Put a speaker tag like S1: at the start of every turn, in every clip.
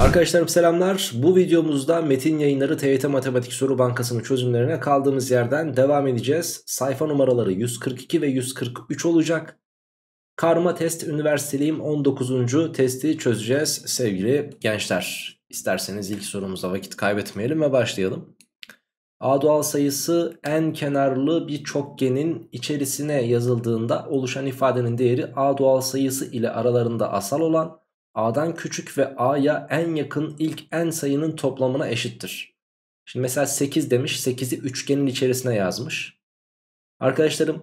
S1: Arkadaşlarım selamlar. Bu videomuzda Metin Yayınları TYT Matematik Soru Bankası'nın çözümlerine kaldığımız yerden devam edeceğiz. Sayfa numaraları 142 ve 143 olacak. Karma test üniversiteliyim 19. testi çözeceğiz sevgili gençler. İsterseniz ilk sorumuza vakit kaybetmeyelim ve başlayalım. A doğal sayısı n kenarlı bir çokgenin içerisine yazıldığında oluşan ifadenin değeri A doğal sayısı ile aralarında asal olan A'dan küçük ve A'ya en yakın ilk n sayının toplamına eşittir. Şimdi mesela 8 demiş, 8'i üçgenin içerisine yazmış. Arkadaşlarım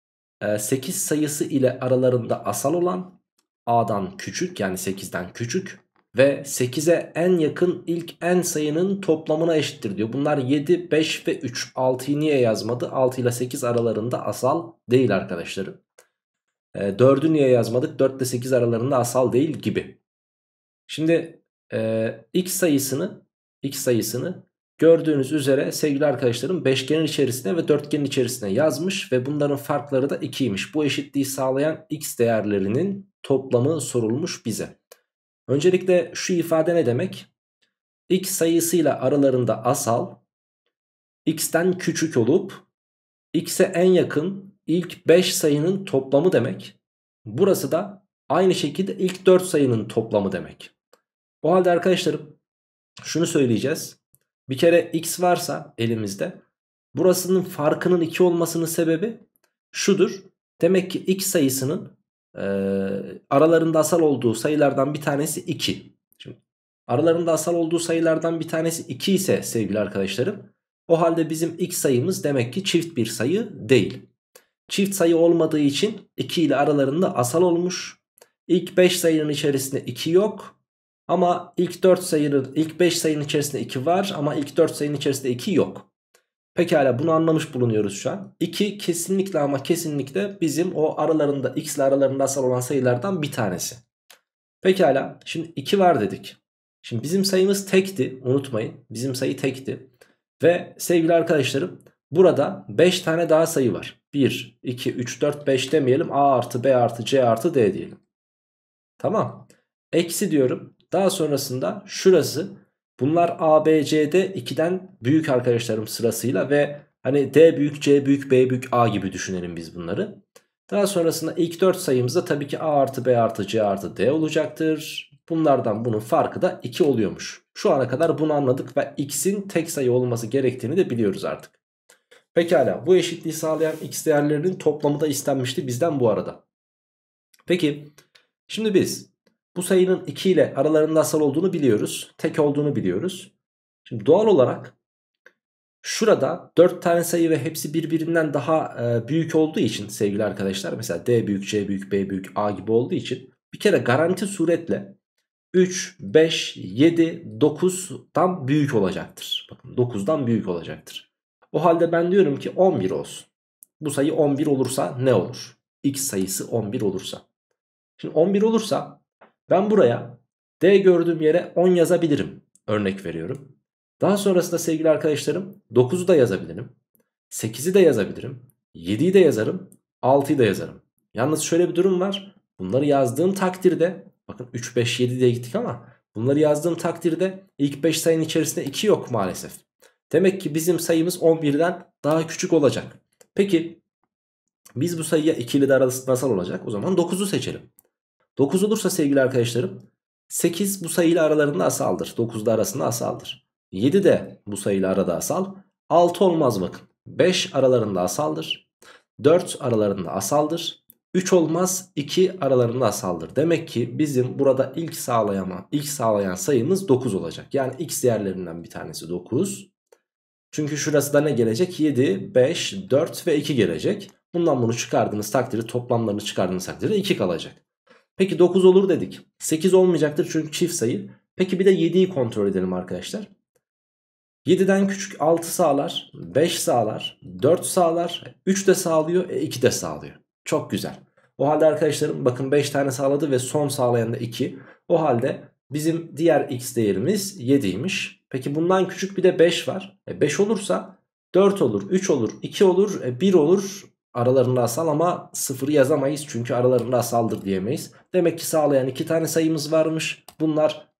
S1: 8 sayısı ile aralarında asal olan A'dan küçük, yani 8'den küçük ve 8'e en yakın ilk n sayının toplamına eşittir diyor. Bunlar 7, 5 ve 3. 6'yı niye yazmadı? 6 ile 8 aralarında asal değil arkadaşlarım. 4'ü niye yazmadık? 4 ile 8 aralarında asal değil gibi. Şimdi x sayısını gördüğünüz üzere sevgili arkadaşlarım beşgenin içerisine ve dörtgenin içerisine yazmış ve bunların farkları da 2'ymiş. Bu eşitliği sağlayan x değerlerinin toplamı sorulmuş bize. Öncelikle şu ifade ne demek? X sayısıyla aralarında asal, x'ten küçük olup x'e en yakın ilk 5 sayının toplamı demek. Burası da aynı şekilde ilk 4 sayının toplamı demek. O halde arkadaşlarım şunu söyleyeceğiz. Bir kere x varsa elimizde, burasının farkının 2 olmasının sebebi şudur. Demek ki x sayısının aralarında asal olduğu sayılardan bir tanesi 2. Şimdi aralarında asal olduğu sayılardan bir tanesi 2 ise sevgili arkadaşlarım, o halde bizim x sayımız demek ki çift bir sayı değil. Çift sayı olmadığı için 2 ile aralarında asal olmuş. İlk 5 sayının içerisinde 2 yok. Ama ilk 5 sayının içerisinde 2 var ama ilk 4 sayının içerisinde 2 yok. Pekala, bunu anlamış bulunuyoruz şu an. 2 kesinlikle ama kesinlikle bizim o aralarında, x ile aralarında asal olan sayılardan bir tanesi. Pekala, şimdi 2 var dedik. Şimdi bizim sayımız tekti, unutmayın. Bizim sayı tekti. Ve sevgili arkadaşlarım, burada 5 tane daha sayı var. 1, 2, 3, 4, 5 demeyelim. A artı B artı C artı D diyelim. Tamam. Eksi diyorum. Daha sonrasında şurası, bunlar A, B, C'de 2'den büyük arkadaşlarım sırasıyla ve hani D büyük, C büyük, B büyük, A gibi düşünelim biz bunları. Daha sonrasında ilk 4 sayımızda tabii ki A artı B artı C artı D olacaktır. Bunlardan bunun farkı da 2 oluyormuş. Şu ana kadar bunu anladık ve x'in tek sayı olması gerektiğini de biliyoruz artık. Pekala, bu eşitliği sağlayan x değerlerinin toplamı da istenmişti bizden bu arada. Peki şimdi biz bu sayının 2 ile aralarında asal olduğunu biliyoruz. Tek olduğunu biliyoruz. Şimdi doğal olarak şurada 4 tane sayı ve hepsi birbirinden daha büyük olduğu için sevgili arkadaşlar, mesela D büyük, C büyük, B büyük, A gibi olduğu için bir kere garanti suretle 3, 5, 7, 9'dan büyük olacaktır. Bakın 9'dan büyük olacaktır. O halde ben diyorum ki 11 olsun. Bu sayı 11 olursa ne olur? X sayısı 11 olursa. Şimdi 11 olursa ben buraya D gördüğüm yere 10 yazabilirim. Örnek veriyorum. Daha sonrasında sevgili arkadaşlarım 9'u da yazabilirim. 8'i de yazabilirim. 7'yi de yazarım. 6'yı da yazarım. Yalnız şöyle bir durum var. Bunları yazdığım takdirde, bakın 3, 5, 7 diye gittik ama bunları yazdığım takdirde ilk 5 sayının içerisinde 2 yok maalesef. Demek ki bizim sayımız 11'den daha küçük olacak. Peki biz bu sayıya 2 ile de arasında nasıl olacak? O zaman 9'u seçelim. 9 olursa sevgili arkadaşlarım 8 bu sayıyla aralarında asaldır. 9 da arasında asaldır. 7 de bu sayıyla arada asal. 6 olmaz bakın. 5 aralarında asaldır. 4 aralarında asaldır. 3 olmaz, 2 aralarında asaldır. Demek ki bizim burada ilk sağlayan sayımız 9 olacak. Yani x değerlerinden bir tanesi 9. Çünkü şurası da ne gelecek? 7, 5, 4 ve 2 gelecek. Bundan bunu çıkardığınız takdirde, toplamlarını çıkardığınız takdirde 2 kalacak. Peki 9 olur dedik. 8 olmayacaktır çünkü çift sayı. Peki bir de 7'yi kontrol edelim arkadaşlar. 7'den küçük 6 sağlar, 5 sağlar, 4 sağlar, 3 de sağlıyor, 2 de sağlıyor. Çok güzel. O halde arkadaşlarım bakın 5 tane sağladı ve son sağlayan da 2. O halde bizim diğer x değerimiz 7'ymiş. Peki bundan küçük bir de 5 var. 5 olursa 4 olur, 3 olur, 2 olur, 1 olur. Aralarında asal ama 0'ı yazamayız çünkü aralarında asaldır diyemeyiz. Demek ki sağlayan 2 tane sayımız varmış. Bunlar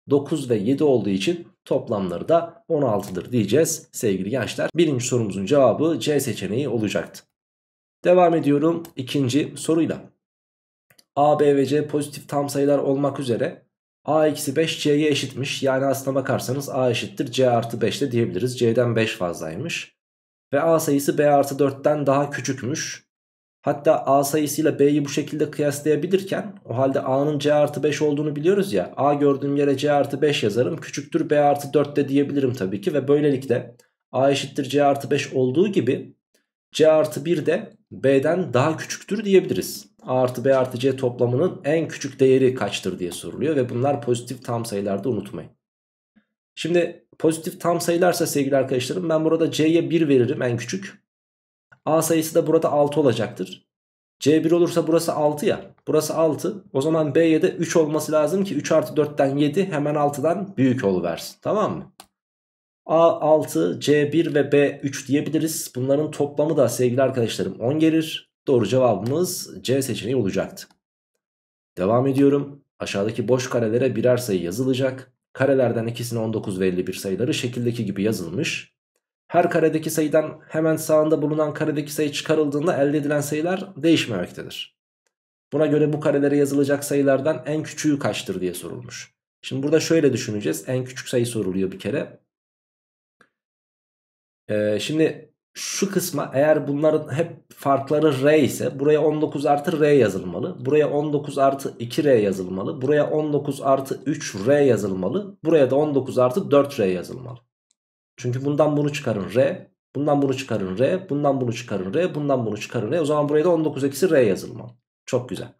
S1: 9 ve 7 olduğu için toplamları da 16'dır diyeceğiz sevgili gençler. Birinci sorumuzun cevabı C seçeneği olacaktı. Devam ediyorum ikinci soruyla. A, B ve C pozitif tam sayılar olmak üzere A eksi 5 C'ye eşitmiş. Yani aslına bakarsanız A eşittir C artı 5 de diyebiliriz. C'den 5 fazlaymış. Ve A sayısı B artı 4'ten daha küçükmüş. Hatta A sayısıyla B'yi bu şekilde kıyaslayabilirken o halde A'nın C artı 5 olduğunu biliyoruz ya. A gördüğüm yere C artı 5 yazarım. Küçüktür B artı 4 de diyebilirim tabii ki. Ve böylelikle A eşittir C artı 5 olduğu gibi C artı 1 de B'den daha küçüktür diyebiliriz. A artı B artı C toplamının en küçük değeri kaçtır diye soruluyor. Ve bunlar pozitif tam sayılarda, unutmayın. Şimdi pozitif tam sayılarsa sevgili arkadaşlarım ben burada C'ye 1 veririm, en küçük. A sayısı da burada 6 olacaktır. C1 olursa burası 6 ya. Burası 6. O zaman B'ye de 3 olması lazım ki 3 artı 4'ten 7 hemen 6'dan büyük oluversin. Tamam mı? A 6, C1 ve B 3 diyebiliriz. Bunların toplamı da sevgili arkadaşlarım 10 gelir. Doğru cevabımız C seçeneği olacaktı. Devam ediyorum. Aşağıdaki boş karelere birer sayı yazılacak. Karelerden ikisine 19 ve 51 sayıları şekildeki gibi yazılmış. Her karedeki sayıdan hemen sağında bulunan karedeki sayı çıkarıldığında elde edilen sayılar değişmemektedir. Buna göre bu karelere yazılacak sayılardan en küçüğü kaçtır diye sorulmuş. Şimdi burada şöyle düşüneceğiz. En küçük sayı soruluyor bir kere. Şimdi şu kısma, eğer bunların hep farkları R ise buraya 19 artı R yazılmalı. Buraya 19 artı 2R yazılmalı. Buraya 19 artı 3R yazılmalı. Buraya da 19 artı 4R yazılmalı. Çünkü bundan bunu çıkarın R, bundan bunu çıkarın R, bundan bunu çıkarın R, bundan bunu çıkarın R. O zaman buraya da 19 eksi R yazılmalı. Çok güzel.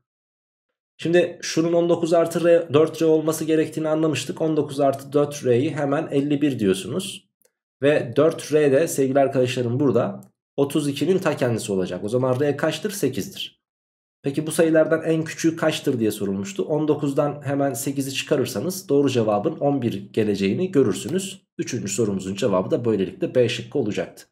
S1: Şimdi şunun 19 artı R, 4R olması gerektiğini anlamıştık. 19 artı 4R'yi hemen 51 diyorsunuz. Ve 4R de sevgili arkadaşlarım burada 32'nin ta kendisi olacak. O zaman R kaçtır? 8'dir. Peki bu sayılardan en küçüğü kaçtır diye sorulmuştu. 19'dan hemen 8'i çıkarırsanız doğru cevabın 11 geleceğini görürsünüz. Üçüncü sorumuzun cevabı da böylelikle B şıkkı olacaktı.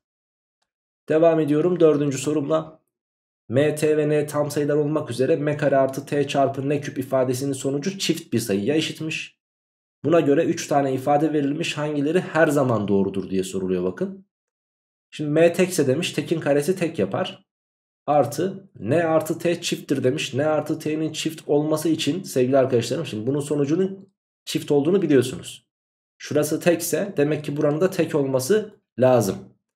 S1: Devam ediyorum dördüncü sorumla. M, T ve N tam sayılar olmak üzere M kare artı T çarpı N küp ifadesinin sonucu çift bir sayıya eşitmiş. Buna göre 3 tane ifade verilmiş, hangileri her zaman doğrudur diye soruluyor bakın. Şimdi M tekse demiş, tekin karesi tek yapar. Artı N artı T çifttir demiş. N artı T'nin çift olması için sevgili arkadaşlarım, şimdi bunun sonucunun çift olduğunu biliyorsunuz. Şurası tekse demek ki buranın da tek olması lazım.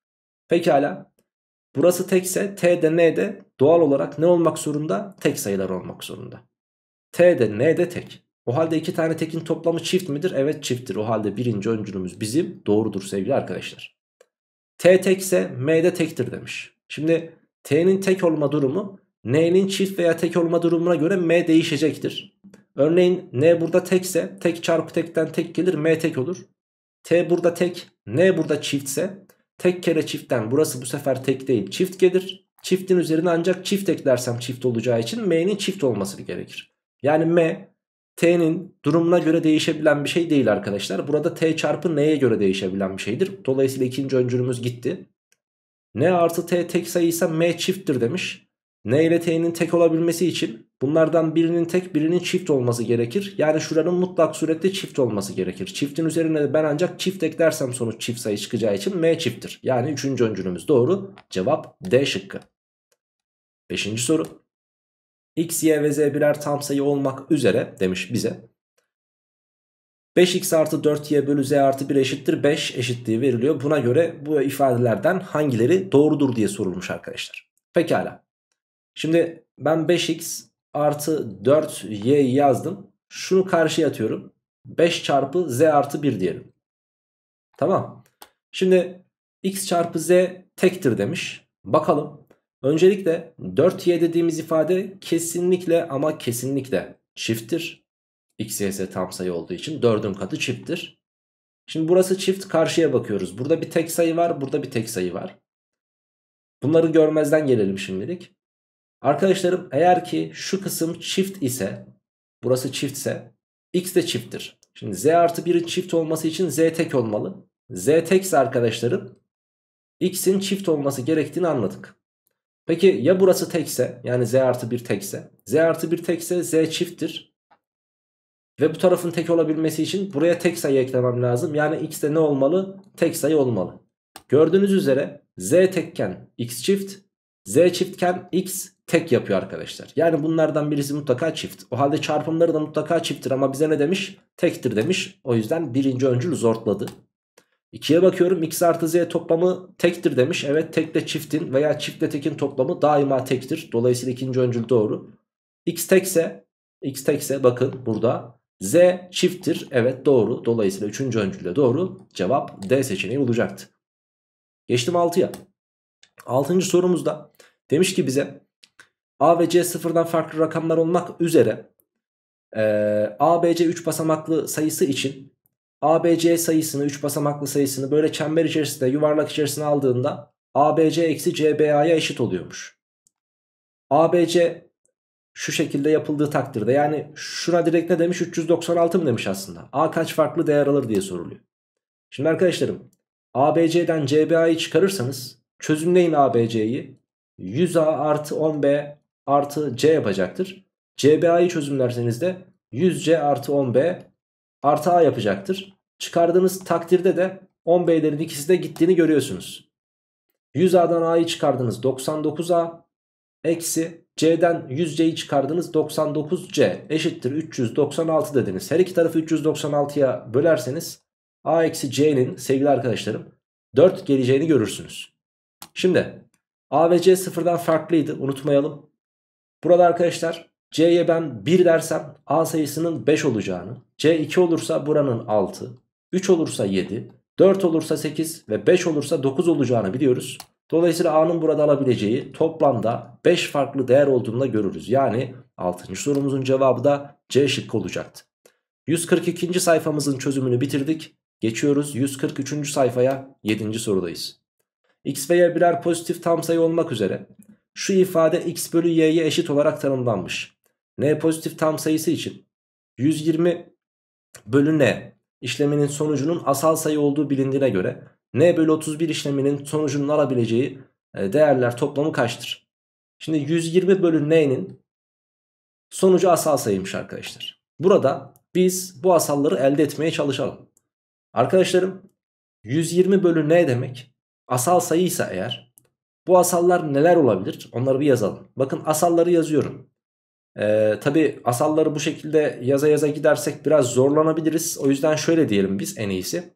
S1: Pekala. Burası tekse T de N de doğal olarak ne olmak zorunda? Tek sayılar olmak zorunda. T de N de tek. O halde iki tane tekin toplamı çift midir? Evet, çifttir. O halde birinci öncülümüz bizim doğrudur sevgili arkadaşlar. T tekse M de tektir demiş. Şimdi T'nin tek olma durumu N'nin çift veya tek olma durumuna göre M değişecektir. Örneğin N burada tekse tek çarpı tekten tek gelir, M tek olur. T burada tek, N burada çiftse tek kere çiftten burası bu sefer tek değil çift gelir. Çiftin üzerine ancak çift eklersem çift olacağı için M'nin çift olması gerekir. Yani M T'nin durumuna göre değişebilen bir şey değil arkadaşlar. Burada T çarpı N'ye göre değişebilen bir şeydir. Dolayısıyla ikinci öncülümüz gitti. N artı T tek sayıysa M çifttir demiş. N ile T'nin tek olabilmesi için bunlardan birinin tek, birinin çift olması gerekir. Yani şuranın mutlak surette çift olması gerekir. Çiftin üzerine de ben ancak çift eklersem sonuç çift sayı çıkacağı için M çifttir. Yani üçüncü öncülümüz doğru. Cevap D şıkkı. Beşinci soru. X, Y ve Z birer tam sayı olmak üzere demiş bize. 5x artı 4y bölü z artı 1 eşittir 5 eşitliği veriliyor. Buna göre bu ifadelerden hangileri doğrudur diye sorulmuş arkadaşlar. Pekala. Şimdi ben 5x artı 4y'yi yazdım. Şunu karşıya atıyorum. 5 çarpı z artı 1 diyelim. Tamam. Şimdi x çarpı z tektir demiş. Bakalım. Öncelikle 4y dediğimiz ifade kesinlikle ama kesinlikle çifttir. X, Y, Z tam sayı olduğu için 4'ün katı çifttir. Şimdi burası çift, karşıya bakıyoruz. Burada bir tek sayı var, burada bir tek sayı var. Bunları görmezden gelelim şimdilik. Arkadaşlarım eğer ki şu kısım çift ise, burası çiftse X de çifttir. Şimdi Z artı 1'in çift olması için Z tek olmalı. Z tekse arkadaşlarım X'in çift olması gerektiğini anladık. Peki ya burası tekse, yani Z artı 1 tekse? Z artı 1 tekse Z çifttir. Ve bu tarafın tek olabilmesi için buraya tek sayı eklemem lazım. Yani x de ne olmalı? Tek sayı olmalı. Gördüğünüz üzere z tekken x çift, z çiftken x tek yapıyor arkadaşlar. Yani bunlardan birisi mutlaka çift. O halde çarpımları da mutlaka çifttir ama bize ne demiş? Tektir demiş. O yüzden birinci öncül zortladı. 2'ye bakıyorum, x artı z toplamı tektir demiş. Evet, tekle çiftin veya çiftle tekin toplamı daima tektir. Dolayısıyla ikinci öncül doğru. X tekse bakın burada z çifttir. Evet, doğru. Dolayısıyla üçüncü öncülde doğru. Cevap D seçeneği olacaktı. Geçtim 6'ya. 6. sorumuzda demiş ki bize A ve C sıfırdan farklı rakamlar olmak üzere A, B, C 3 basamaklı sayısı için A, B, C sayısını, 3 basamaklı sayısını böyle çember içerisinde, yuvarlak içerisine aldığında A, B, C eksi C, B, A'ya eşit oluyormuş. A, B, C şu şekilde yapıldığı takdirde, yani şuna direkt ne demiş? 396 mı demiş aslında. A kaç farklı değer alır diye soruluyor. Şimdi arkadaşlarım, ABC'den CBA'yı çıkarırsanız çözümleyin ABC'yi. 100A artı 10B artı C yapacaktır. CBA'yı çözümlerseniz de 100C artı 10B artı A yapacaktır. Çıkardığınız takdirde de 10B'lerin ikisi de gittiğini görüyorsunuz. 100A'dan A'yı çıkardınız 99A eksi C'den 100C'yi çıkardınız 99C eşittir 396 dediniz. Her iki tarafı 396'ya bölerseniz A eksi C'nin sevgili arkadaşlarım 4 geleceğini görürsünüz. Şimdi A ve C sıfırdan farklıydı, unutmayalım. Burada arkadaşlar C'ye ben 1 dersem A sayısının 5 olacağını, C 2 olursa buranın 6, 3 olursa 7, 4 olursa 8 ve 5 olursa 9 olacağını biliyoruz. Dolayısıyla A'nın burada alabileceği toplamda 5 farklı değer olduğunu da görürüz. Yani 6. sorumuzun cevabı da C şıkkı olacaktı. 142. sayfamızın çözümünü bitirdik. Geçiyoruz 143. sayfaya, 7. sorudayız. X ve Y birer pozitif tam sayı olmak üzere şu ifade x bölü y'ye eşit olarak tanımlanmış. N pozitif tam sayısı için 120 bölü n işleminin sonucunun asal sayı olduğu bilindiğine göre n bölü 31 işleminin sonucunun alabileceği değerler toplamı kaçtır? Şimdi 120 bölü n'nin sonucu asal sayıymış arkadaşlar. Burada biz bu asalları elde etmeye çalışalım. Arkadaşlarım, 120 bölü n demek asal sayıysa eğer, bu asallar neler olabilir? Onları bir yazalım. Bakın, asalları yazıyorum. Tabi asalları bu şekilde yaza yaza gidersek biraz zorlanabiliriz. O yüzden şöyle diyelim biz en iyisi.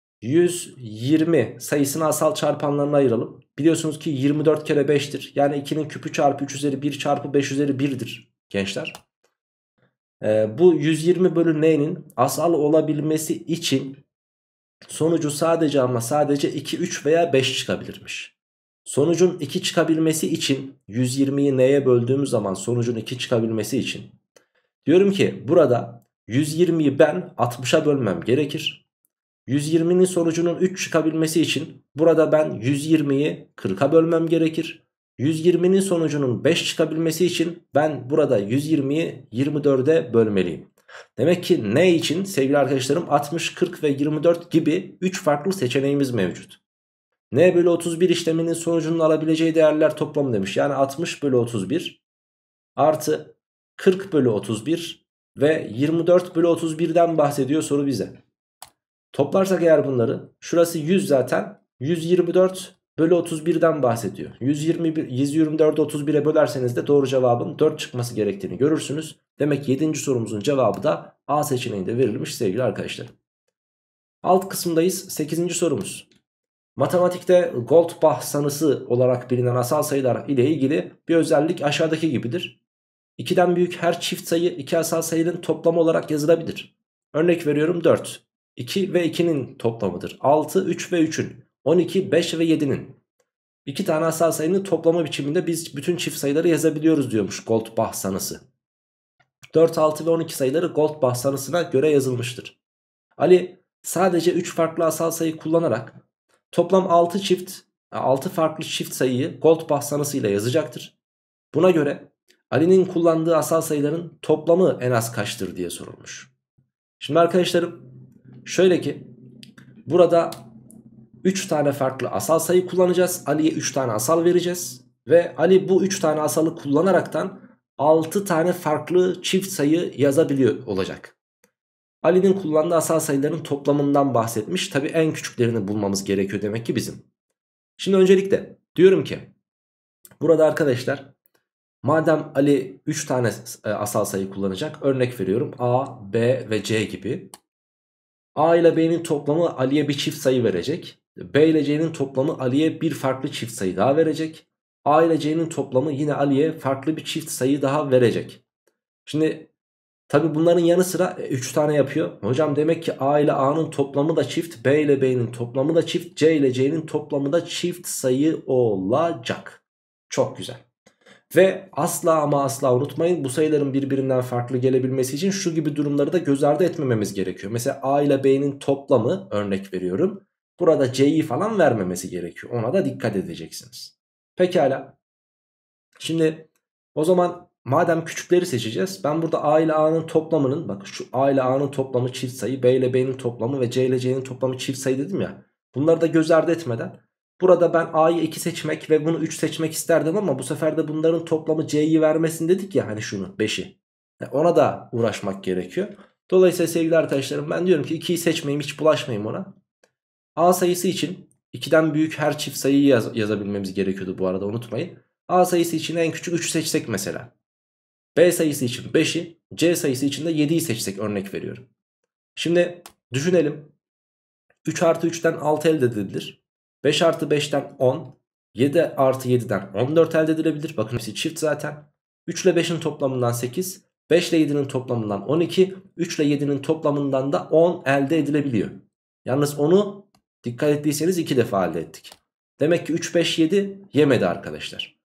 S1: 120 sayısını asal çarpanlarına ayıralım. Biliyorsunuz ki 24 kere 5'tir. Yani 2'nin küpü çarpı 3 üzeri 1 çarpı 5 üzeri 1'dir gençler. Bu 120 bölü n'nin asal olabilmesi için sonucu sadece ama sadece 2, 3 veya 5 çıkabilirmiş. Sonucun 2 çıkabilmesi için 120'yi n'ye böldüğümüz zaman sonucun 2 çıkabilmesi için diyorum ki burada 120'yi ben 60'a bölmem gerekir. 120'nin sonucunun 3 çıkabilmesi için burada ben 120'yi 40'a bölmem gerekir. 120'nin sonucunun 5 çıkabilmesi için ben burada 120'yi 24'e bölmeliyim. Demek ki n için sevgili arkadaşlarım 60, 40 ve 24 gibi 3 farklı seçeneğimiz mevcut. N bölü 31 işleminin sonucunun alabileceği değerler toplamı demiş. Yani 60 bölü 31 artı 40 bölü 31 ve 24 bölü 31'den bahsediyor soru bize. Toplarsak eğer bunları, şurası 100 zaten, 124 bölü 31'den bahsediyor. 124'ü 31'e bölerseniz de doğru cevabın 4 çıkması gerektiğini görürsünüz. Demek ki 7. sorumuzun cevabı da A seçeneğinde verilmiş sevgili arkadaşlar. Alt kısımdayız. 8. sorumuz. Matematikte Goldbach sanısı olarak bilinen asal sayılar ile ilgili bir özellik aşağıdaki gibidir. 2'den büyük her çift sayı 2 asal sayının toplamı olarak yazılabilir. Örnek veriyorum 4. 2 ve 2'nin toplamıdır. 6, 3 ve 3'ün. 12, 5 ve 7'nin. 2 tane asal sayının toplamı biçiminde biz bütün çift sayıları yazabiliyoruz diyormuş Goldbach sanısı. 4, 6 ve 12 sayıları Goldbach sanısına göre yazılmıştır. Ali sadece 3 farklı asal sayı kullanarak toplam 6 farklı çift sayıyı Goldbach sanısıyla yazacaktır. Buna göre Ali'nin kullandığı asal sayıların toplamı en az kaçtır diye sorulmuş. Şimdi arkadaşlarım, şöyle ki burada 3 tane farklı asal sayı kullanacağız. Ali'ye 3 tane asal vereceğiz. Ve Ali bu 3 tane asalı kullanaraktan 6 tane farklı çift sayı yazabiliyor olacak. Ali'nin kullandığı asal sayıların toplamından bahsetmiş. Tabi en küçüklerini bulmamız gerekiyor demek ki bizim. Şimdi öncelikle diyorum ki burada arkadaşlar, madem Ali 3 tane asal sayı kullanacak, örnek veriyorum A, B ve C gibi. A ile B'nin toplamı Ali'ye bir çift sayı verecek. B ile C'nin toplamı Ali'ye bir farklı çift sayı daha verecek. A ile C'nin toplamı yine Ali'ye farklı bir çift sayı daha verecek. Şimdi tabi bunların yanı sıra 3 tane yapıyor. Hocam demek ki A ile A'nın toplamı da çift, B ile B'nin toplamı da çift, C ile C'nin toplamı da çift sayı olacak. Çok güzel. Ve asla ama asla unutmayın, bu sayıların birbirinden farklı gelebilmesi için şu gibi durumları da göz ardı etmememiz gerekiyor. Mesela A ile B'nin toplamı, örnek veriyorum, burada C'yi falan vermemesi gerekiyor. Ona da dikkat edeceksiniz. Pekala. Şimdi o zaman madem küçükleri seçeceğiz, ben burada A ile A'nın toplamının, bak şu A ile A'nın toplamı çift sayı, B ile B'nin toplamı ve C ile C'nin toplamı çift sayı dedim ya. Bunları da göz ardı etmeden burada ben A'yı 2 seçmek ve bunu 3 seçmek isterdim ama bu sefer de bunların toplamı C'yi vermesin dedik ya, hani şunu 5'i. Ona da uğraşmak gerekiyor. Dolayısıyla sevgili arkadaşlarım, ben diyorum ki 2'yi seçmeyeyim, hiç bulaşmayayım ona. A sayısı için 2'den büyük her çift sayıyı yazabilmemiz gerekiyordu bu arada, unutmayın. A sayısı için en küçük 3'ü seçsek mesela. B sayısı için 5'i, C sayısı için de 7'yi seçsek, örnek veriyorum. Şimdi düşünelim. 3 artı 3'ten 6 elde edilebilir. 5 artı 5'ten 10. 7 artı 7'den 14 elde edilebilir. Bakın hepsi çift zaten. 3 ile 5'in toplamından 8. 5 ile 7'nin toplamından 12. 3 ile 7'nin toplamından da 10 elde edilebiliyor. Yalnız onu dikkat ettiyseniz 2 defa elde ettik. Demek ki 3, 5, 7 yemedi arkadaşlar.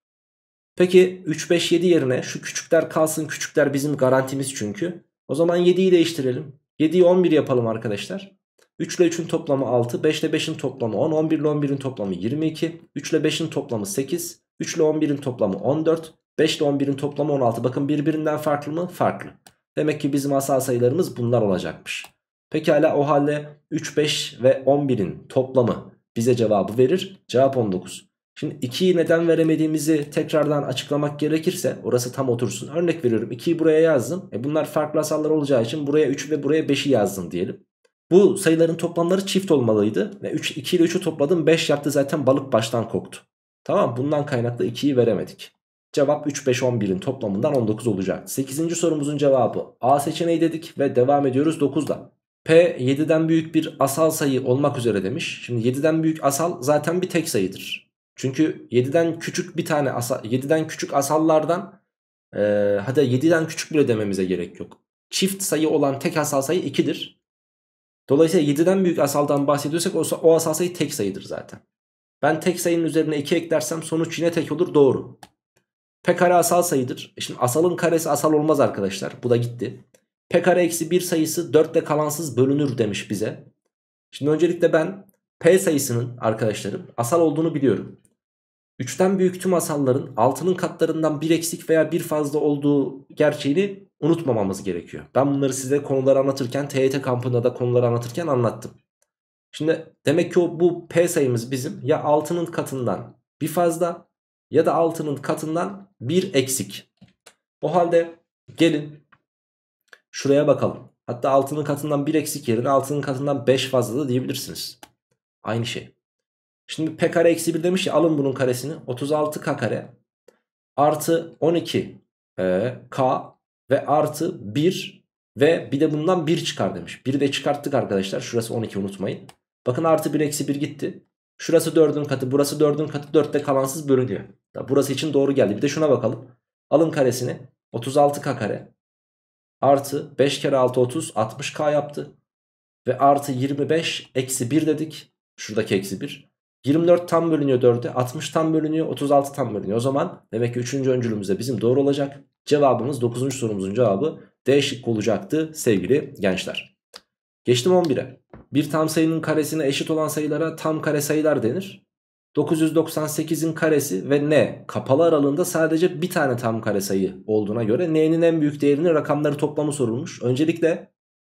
S1: Peki 3, 5, 7 yerine şu küçükler kalsın. Küçükler bizim garantimiz çünkü. O zaman 7'yi değiştirelim. 7'yi 11 yapalım arkadaşlar. 3 ile 3'ün toplamı 6. 5 ile 5'in toplamı 10. 11 ile 11'in toplamı 22. 3 ile 5'in toplamı 8. 3 ile 11'in toplamı 14. 5 ile 11'in toplamı 16. Bakın birbirinden farklı mı? Farklı. Demek ki bizim asal sayılarımız bunlar olacakmış. Pekala, o halde 3, 5 ve 11'in toplamı bize cevabı verir. Cevap 19. Şimdi 2'yi neden veremediğimizi tekrardan açıklamak gerekirse, orası tam otursun. Örnek veriyorum, 2'yi buraya yazdım. Bunlar farklı asallar olacağı için buraya 3 ve buraya 5'i yazdım diyelim. Bu sayıların toplamları çift olmalıydı. 2 ile 3'ü topladım, 5 yaptı, zaten balık baştan koktu. Tamam, bundan kaynaklı 2'yi veremedik. Cevap 3, 5, 11'in toplamından 19 olacak. 8. sorumuzun cevabı A seçeneği dedik ve devam ediyoruz 9'da. P 7'den büyük bir asal sayı olmak üzere demiş. Şimdi 7'den büyük asal zaten bir tek sayıdır. Çünkü 7'den küçük bir tane asal, 7'den küçük asallardan hadi 7'den küçük bile dememize gerek yok. Çift sayı olan tek asal sayı 2'dir. Dolayısıyla 7'den büyük asaldan bahsediyorsak o asal sayı tek sayıdır zaten. Ben tek sayının üzerine 2 eklersem sonuç yine tek olur, doğru. P kare asal sayıdır. Şimdi asalın karesi asal olmaz arkadaşlar. Bu da gitti. P kare eksi 1 sayısı 4 ile kalansız bölünür demiş bize. Şimdi öncelikle ben P sayısının arkadaşlarım asal olduğunu biliyorum. 3'ten büyük tüm asalların 6'nın katlarından bir eksik veya bir fazla olduğu gerçeğini unutmamamız gerekiyor. Ben bunları size konuları anlatırken, TYT kampında da konuları anlatırken anlattım. Şimdi demek ki bu P sayımız bizim ya 6'nın katından bir fazla ya da 6'nın katından bir eksik. O halde gelin şuraya bakalım. Hatta 6'nın katından bir eksik yerine 6'nın katından 5 fazla da diyebilirsiniz. Aynı şey. Şimdi P kare eksi 1 demiş ya, alın bunun karesini. 36K kare artı 12 K ve artı 1 ve bir de bundan 1 çıkar demiş. 1'i de çıkarttık arkadaşlar. Şurası 12, unutmayın. Bakın artı 1 eksi 1 gitti. Şurası 4'ün katı, burası 4'ün katı, 4'te kalansız bölünüyor. Burası için doğru geldi. Bir de şuna bakalım. Alın karesini. 36K kare artı 5 kere 6 30, 60K yaptı. Ve artı 25 eksi 1 dedik. Şuradaki eksi 1. 24 tam bölünüyor 4'e. 60 tam bölünüyor. 36 tam bölünüyor. O zaman demek ki 3. öncülümüz de bizim doğru olacak. Cevabımız 9. sorumuzun cevabı D şıkkı olacaktı sevgili gençler. Geçtim 11'e. Bir tam sayının karesine eşit olan sayılara tam kare sayılar denir. 998'in karesi ve n kapalı aralığında sadece bir tane tam kare sayı olduğuna göre n'nin en büyük değerini rakamları toplamı sorulmuş. Öncelikle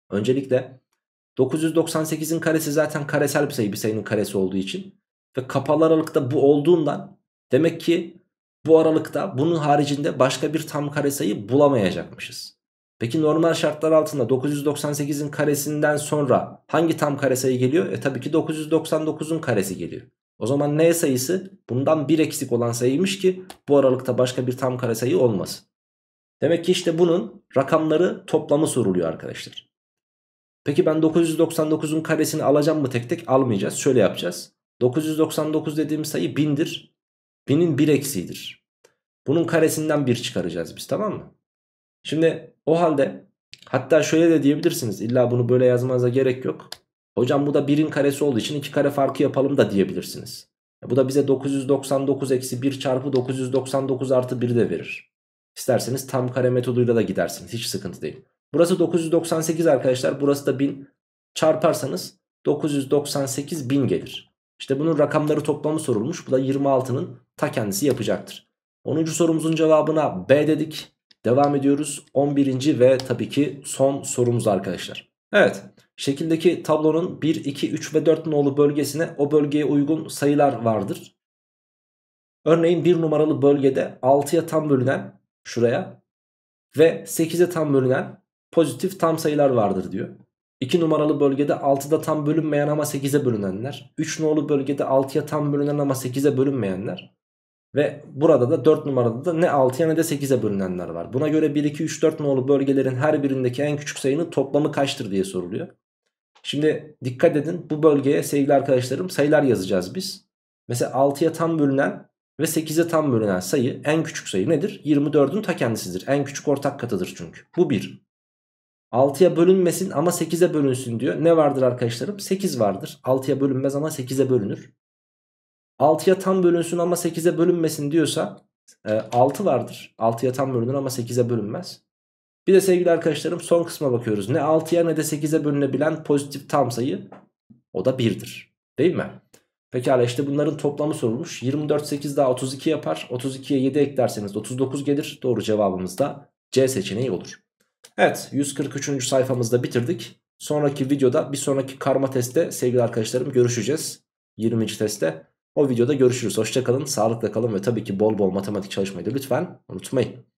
S1: 998'in karesi zaten karesel bir sayı, bir sayının karesi olduğu için ve kapalı aralıkta bu olduğundan demek ki bu aralıkta bunun haricinde başka bir tam kare sayı bulamayacakmışız. Peki normal şartlar altında 998'in karesinden sonra hangi tam kare sayı geliyor? Tabii ki 999'un karesi geliyor. O zaman n sayısı bundan 1 eksik olan sayıymış ki bu aralıkta başka bir tam kare sayı olmasın. Demek ki işte bunun rakamları toplamı soruluyor arkadaşlar. Peki ben 999'un karesini alacağım mı tek tek? Almayacağız. Şöyle yapacağız. 999 dediğim sayı 1000'dir. 1000'in 1 eksiğidir. Bunun karesinden 1 çıkaracağız biz, tamam mı? Şimdi o halde hatta şöyle de diyebilirsiniz. İlla bunu böyle yazmanıza gerek yok. Hocam bu da 1'in karesi olduğu için 2 kare farkı yapalım da diyebilirsiniz. Bu da bize 999 eksi 1 çarpı 999 artı 1 de verir. İsterseniz tam kare metoduyla da gidersiniz. Hiç sıkıntı değil. Burası 998 arkadaşlar. Burası da 1000. Çarparsanız 998 1000 gelir. İşte bunun rakamları toplamı sorulmuş. Bu da 26'nın ta kendisi yapacaktır. 10. sorumuzun cevabına B dedik. Devam ediyoruz. 11. ve tabii ki son sorumuz arkadaşlar. Evet. Şekildeki tablonun 1, 2, 3 ve 4 nolu bölgesine o bölgeye uygun sayılar vardır. Örneğin 1 numaralı bölgede 6'ya tam bölünen şuraya ve 8'e tam bölünen pozitif tam sayılar vardır diyor. 2 numaralı bölgede 6'da tam bölünmeyen ama 8'e bölünenler. 3 nolu bölgede 6'ya tam bölünen ama 8'e bölünmeyenler. Ve burada da 4 numarada da ne 6'ya ne de 8'e bölünenler var. Buna göre 1, 2, 3, 4 nolu bölgelerin her birindeki en küçük sayının toplamı kaçtır diye soruluyor. Şimdi dikkat edin, bu bölgeye sevgili arkadaşlarım sayılar yazacağız biz. Mesela 6'ya tam bölünen ve 8'e tam bölünen sayı, en küçük sayı nedir? 24'ün ta kendisidir. En küçük ortak katıdır çünkü. Bu 1. 6'ya bölünmesin ama 8'e bölünsün diyor. Ne vardır arkadaşlarım? 8 vardır. 6'ya bölünmez ama 8'e bölünür. 6'ya tam bölünsün ama 8'e bölünmesin diyorsa 6 vardır. 6'ya tam bölünür ama 8'e bölünmez. Bir de sevgili arkadaşlarım son kısma bakıyoruz. Ne 6'ya ne de 8'e bölünebilen pozitif tam sayı, o da 1'dir. Değil mi? Pekala, işte bunların toplamı sorulmuş. 24 8 daha 32 yapar. 32'ye 7 eklerseniz 39 gelir. Doğru cevabımız da C seçeneği olur. Evet, 143. sayfamızda bitirdik. Sonraki videoda bir sonraki karma testte sevgili arkadaşlarım görüşeceğiz. 20. testte. O videoda görüşürüz. Hoşça kalın, sağlıkla kalın ve tabii ki bol bol matematik çalışmayı da lütfen unutmayın.